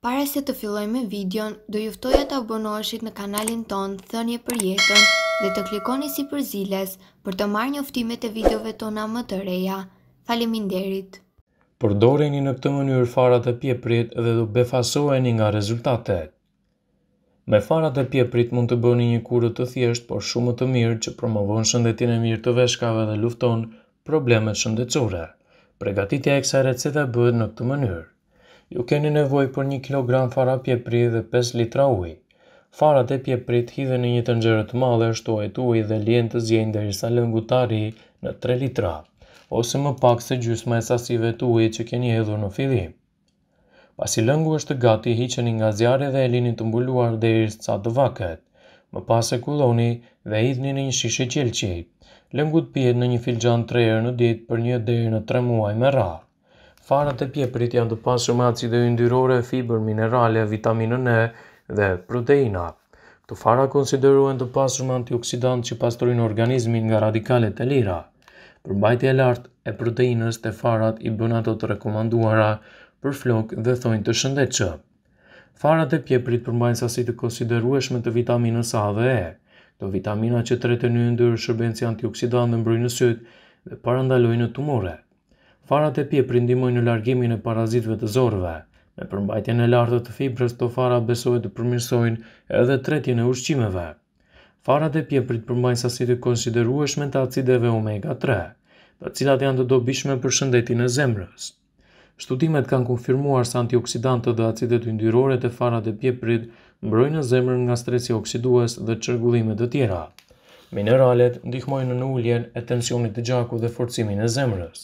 Para se të fillojmë videon, do juftoja të abonoheshit në kanalin tonë Thënie për Jetën dhe të klikoni si përziles për të marrë njoftimet e videove tona më të reja. Faleminderit! Përdoreni në këtë mënyrë farat e pjeprit dhe do befasoheni nga rezultatet. Me farat e pjeprit mund të bëni një kurrë të thjeshtë, por shumë të mirë që promovon shëndetin e mirë të veshkave dhe lufton problemet shëndetësore. Përgatitja e kësaj recete bëhet në këtë mënyrë. Ju keni nevojë për 1 kg fara pjepri dhe 5 litra ujë. Farat e pjeprit hidhen në një tenxhere të madhe, shtohet ujë dhe lihen të zjenj derisa lëngu të arrijë në 3 litra, ose më pak se gjysma e sasive të ujit që keni hedhur në fillim. Pasi lëngu është gati, hiqeni nga zjarri dhe e lini të mbuluar derisa të vaket. Më pas e kulloni dhe hidhni në një shishe qelçi. Lëngu të pihet në një filxhan 3 herë në ditë për 1 deri në 3 muaj me radhë. Farat e pjeprit janë të pasur me acide yndyrore, fiber, minerale, vitaminën E dhe proteina. Këto fara konsiderohen të pasur me antioksidantë që pastrojnë organizmin nga radikalet e lira. Përmbajtja e lartë e proteinës te farat i bën ato të rekomanduara për flokë dhe thonjë të shëndetshëm. Farat e pjeprit përmbajnë sasi të konsiderueshme të vitaminës A dhe E. Këto vitamina që treten në yndyrë shërben si antioksidantë dhe mbrojnë sytë dhe parandalojnë tumoret. Farat e pjeprit ndihmojnë në largimin e parazitëve të zorrëve. Me përmbajtjen e lartë të fibrës, këto fara besohet të përmirësojnë edhe tretjen e ushqimeve. Farat e pjeprit përmbajnë sasi të konsiderueshme të acideve omega 3, të cilat janë të dobishme për shëndetin e zemrës. Studimet kanë konfirmuar se antioksidantët dhe acidet yndyrore të farat e pjeprit mbrojnë zemrën nga stresi oksidues dhe çrregullime të tjera. Mineralet ndihmojnë në uljen e tensionit të gjakut dhe forcimin e zemrës.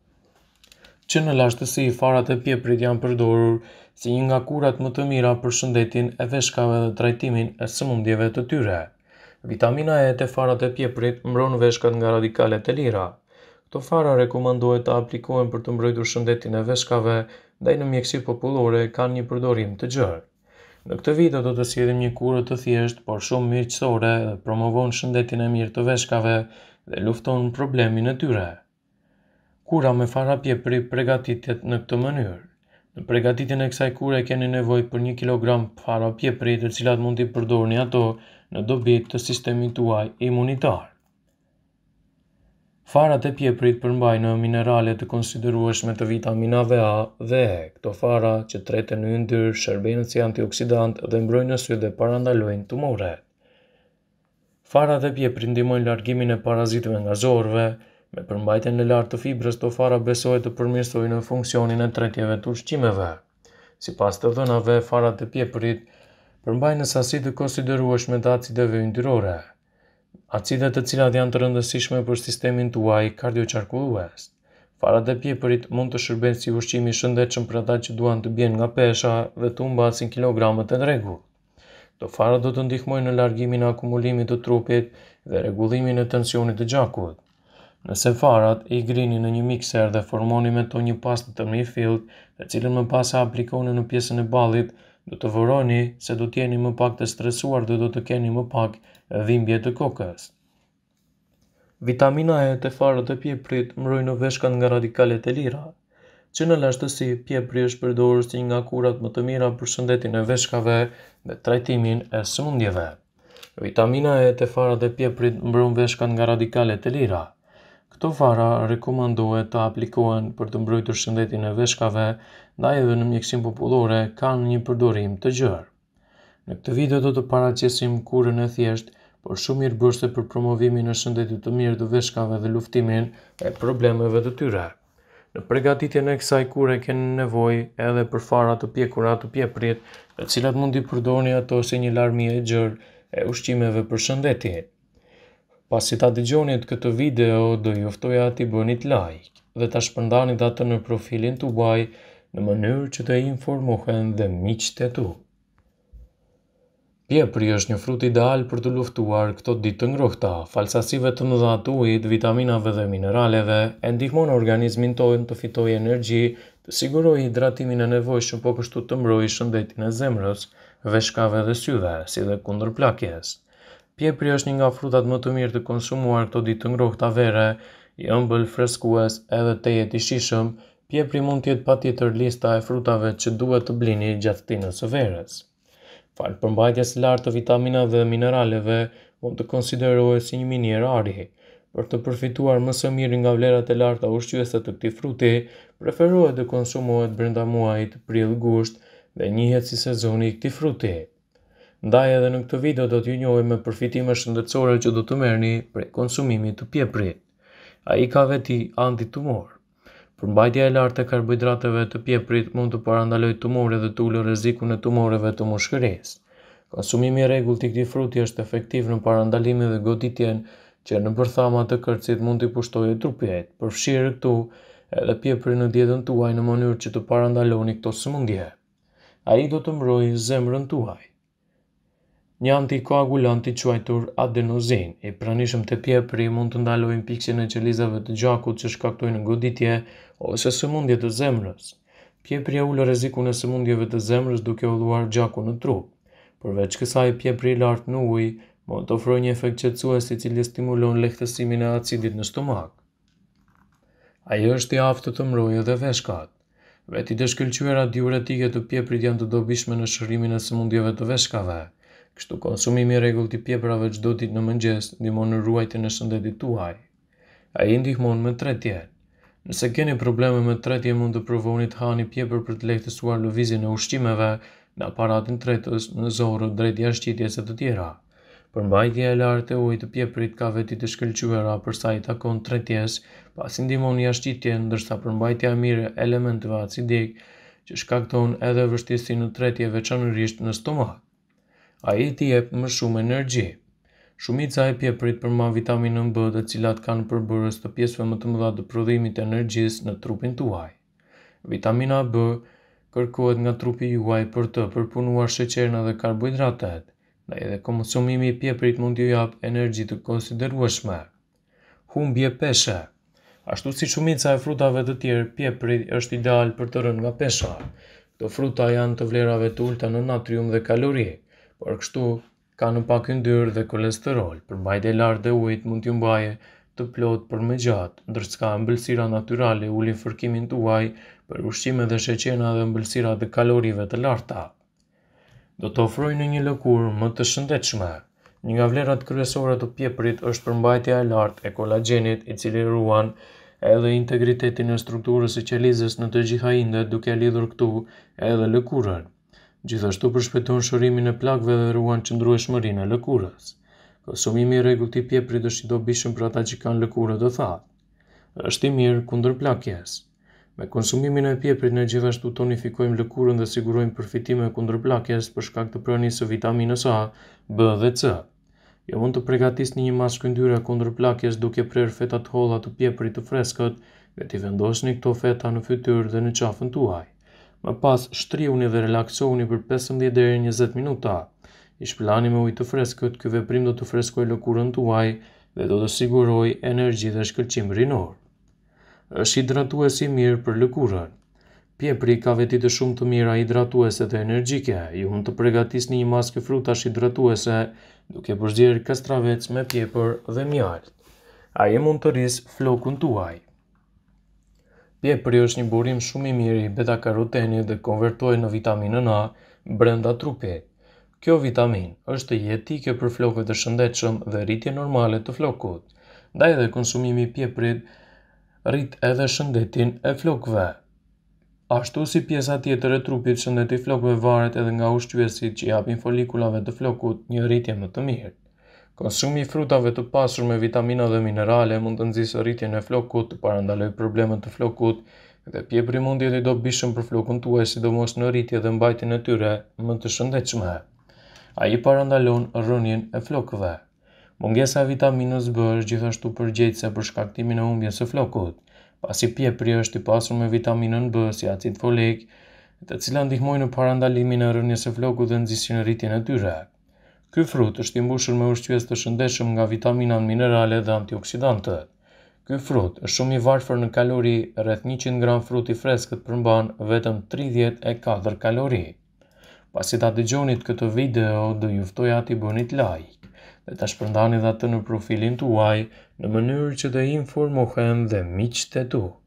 Që në lashtësi, farat e pjeprit janë përdorur si një nga kurat më të mira për shëndetin e veshkave dhe trajtimin e sëmundjeve të tyre. Vitamina E te farat e pjeprit mbron veshkat nga radikalet e lira. Këto fara rekomandohet të aplikohen për të mbrojtur shëndetin e veshkave ndaj në mjekësitë popullore kanë një përdorim të gjerë. Në këtë video do të sjellim një kurrë të thjeshtë, por shumë miqësore dhe promovon shëndetin e mirë të veshkave dhe lufton problemin e tyre. Kura me fara pjepri përgatitet në këtë mënyrë. Në përgatitjen e kësaj kure keni nevojë për 1 kg fara pjepri, të cilat mund t'i përdorni ato në dobit të sistemit tuaj imunitar. Farat e pjeprit përmbajnë minerale të konsiderueshme të vitaminave A dhe E. Këto fara që treten në yndyrë shërben si antioksidant dhe mbrojnë sytë dhe parandalojnë tumoret. Farat e pjeprit ndihmojnë largimin e parazitëve nga zorrëve. Me përmbajtjen e lartë të fibrës, këto fara besohet të përmirësojnë funksionin e tretjeve të ushqimeve. Sipas të dhënave, farat e pjeprit përmbajnë sasi të konsiderueshme të acideve yndyrore, acide të cilat janë të rëndësishme për sistemin tuaj kardioqarkullues. Farat e pjeprit mund të shërbejnë si ushqim i shëndetshëm për ata që duan të bien nga pesha dhe të humbasin kilogramët e rregullt. Këto fara do të ndihmojnë në largimin e akumulimit të trupit dhe rregullimin e tensionit të gjakut. Nëse farat i grini në një mikser dhe formoni me to një pastë të mirëfillt, të cilën më pas e aplikoni në pjesën e ballit, do të vëroni se do të jeni më pak të stresuar dhe do të keni më pak dhimbje të kokës. Vitamina E te farat e pjeprit mbrojnë veshkat nga radikalet e lira. Që në lashtësi, pjepri është përdorur si një nga kurat më të mira për shëndetin e veshkave dhe trajtimin e sëmundjeve. Vitamina E te farat e pjeprit mbron veshkat nga radikalet e lira. Këto fara rekomandohet të aplikohen për të mbrojtur shëndetin e veshkave, ndaj edhe në mjekësinë popullore kanë një përdorim të gjerë. Në këtë video do të paraqesim kurrën e thjeshtë, por shumë mirëbërëse për promovimin e shëndetit të mirë të veshkave dhe luftimin e problemeve të tyre. Në përgatitjen e kësaj kurre keni nevojë edhe për fara të pjekura të pjeprit, të cilat mund t'i përdorni ato si një larmi e gjerë e ushqimeve për shëndetin. Pasi ta dëgjonit këtë video, do ju ftoja t'i bënit like dhe ta shpërndanit atë në profilin tuaj në mënyrë që të informohen dhe miqtë e tu. Pjepri është një frut ideal për të luftuar këto ditë të ngrohta. Falsasive të mëdha të ujit, vitaminave dhe mineraleve e ndihmon organizmin tonë të fitojë energji, të sigurojë hidratimin e nevojshëm, po kështu të mbrojë shëndetin e zemrës, veshkave dhe syve, si dhe kundër plakjes. Pjepri është një nga frutat më të mirë të konsumuar këto ditë të ngrohta vere, i ëmbël, freskues edhe tejet i shijshëm, Pjepri mund të jetë patjetër lista e frutave që duhet të blini gjatë ditës së verës. Falë përmbajtjes së lartë të vitaminave dhe mineraleve, mund të konsiderohet si një minier ari. Për të përfituar më së miri nga vlerat e larta ushqyese të këtij fruti, preferohet të konsumohet brenda muajit prill-gusht dhe njihet si sezoni i këtij fruti. Ndaj edhe në këtë video do t'ju njohim me përfitime shëndetësore që do të merrni prej konsumimit të pjeprit. Ai ka veti antitumor. Përmbajtja e lartë e karbohidrateve të pjeprit mund të parandalojë tumore dhe të ulë rrezikun e tumoreve të mushkërisë. Konsumimi i rregullt i këtij fruti është efektiv në parandalimin dhe goditjen që në bërthama të kërcit mund t'i pushtojë trupit. Përfshirë këtu edhe pjepri në dietën tuaj në mënyrë që të parandaloni këto sëmundje. Ai do të mbrojë zemrën tuaj. Një antikoagulant i quajtur adenozin, i pranishëm te pjepri, mund të ndalojë pikjen e qelizave të gjakut që shkaktojnë goditje ose sëmundje të zemrës. Pjepri ulë rrezikun e sëmundjeve të zemrës duke ulluar gjakun në trup. Përveç kësaj, pjepri i lartë në ujë mund të ofrojë një efekt qetësues i cili stimulon lehtësimin e acidit në stomak. Ai është i aftë të mbrojë edhe veshkat. Vetit e shkëlqyera diuretike të pjeprit janë të dobishme në shërimin e sëmundjeve të veshkave. Kështu konsumimi i rregullt i pjeprave çdo ditë në mëngjes ndihmon në ruajtjen e shëndetit tuaj. Ai ndihmon me tretjen. Nëse keni probleme me tretje, mund të provoni të hani pjepër për të lehtësuar lëvizjen e ushqimeve në aparatin tretës, në zorë, drejt jashtëqitjes e të tjera. Përmbajtja e lartë e ujit të pjeprit ka veti të shkëlqyera për sa i takon tretjes, pasi ndihmon jashtëqitjen, ndërsa përmbajtja e mirë e elementeve acidik që shkakton edhe vështirësi në tretje, veçanërisht në stomak. Ai t'i jep më shumë energji. Shumica e pjeprit përmban vitaminën B, të cilat kanë përbërës të pjesëve më të mëdha të prodhimit të energjisë në trupin tuaj. Vitamina B kërkohet nga trupi juaj për të përpunuar sheqerin dhe karbohidratet, ndaj edhe konsumimi i pjeprit mund t'ju jap energji të konsiderueshme. Humbje peshe. Ashtu si shumica e frutave të tjerë, pjepri është ideal për të rënë nga pesha. Këto fruta janë të vlerave të ulta në natrium dhe kalori, por kështu kanë pak yndyrë dhe kolesterol. Përmbajtja e lartë e ujit mund t'ju mbajë të plotë për më gjatë, ndërsa ëmbëlsira natyrale ulin fërkimin tuaj për ushqime dhe sheqerna dhe ëmbëlsira të kalorive të larta. Do të ofrojnë një lëkurë më të shëndetshme. Një nga vlerat kryesore të pjeprit është përmbajtja e lartë e kolagjenit, i cili ruan edhe integritetin e strukturës së qelizës në të gjitha indet, duke lidhur këtu edhe lëkurën. Gjithashtu përshpejton shërimin e plagëve dhe ruan qëndrueshmërinë e lëkurës. Konsumimi i rregullt i pjeprit është i dobishëm për ata që kanë lëkurë të thatë. Është i mirë kundër plakjes. Me konsumimin e pjeprit ne gjithashtu tonifikojmë lëkurën dhe sigurojmë përfitime kundër plakjes për shkak të pranisë së vitaminës A, B dhe C. Jo mund të përgatisni një masë shkëndyre kundër plakjes duke prerë feta të holla të pjeprit të freskët dhe t'i vendosni këto feta në fytyrë dhe në qafën tuaj. Më pas shtriuni dhe relaksoni për 15 deri 20 minuta. I shpëlani me ujë të freskët, ky veprim do të freskojë lëkurën tuaj dhe do të sigurojë energji dhe shkëlqim rinor. Është hidratues i mirë për lëkurën. Pjepri ka veti të shumë të mira hidratuese dhe energjike. Ju mund të përgatisni një maskë frutash hidratuese duke përzgjedhur kastravec me pjepër dhe mjaltë. Ai mund të rrisë flokun tuaj. Pjepri është një burim shumë i mirë i beta-karotenit dhe konvertohet në vitaminën A brenda trupit. Kjo vitamin është jetike për flokët e shëndetshëm dhe rritje normale të flokut. Ndaj edhe konsumimi i pjeprit rrit edhe shëndetin e flokëve. Ashtu si pjesa tjetër e trupit, shëndeti i flokëve varet edhe nga ushqyesit që japin folikulave të flokut një rritje më të mirë. Konsumi i frutave të pasur me vitamina dhe minerale mund të nxjisë rritjen e flokut, të parandalojë problemet të flokut, dhe pjepri mund të jetë i dobishëm për flokun tuaj, sidomos në rritje dhe mbajtjen e tyre më të shëndetshme. Ai parandalon rrënien e flokëve. Mungesa e vitaminës B është gjithashtu përgjegjëse për shkaktimin e humbjes së flokut, pasi pjepri është i pasur me vitaminën B si acid folik, të cilat ndihmojnë në parandalimin e rrënies së flokut dhe nxjisjen e rritjen e tyre. Ky frut është i mbushur me ushqyes të shëndetshëm nga vitamina, minerale dhe antioksidantët. Ky frut është shumë i varfër në kalori, rreth 100 gram frut i freskët përmban vetëm 34 kalori. Pasi ta dëgjonit këtë video, do ju ftoj ati bënit like dhe ta shpërndani dhe atë në profilin tuaj në mënyrë që të informohen dhe miqtë e tu.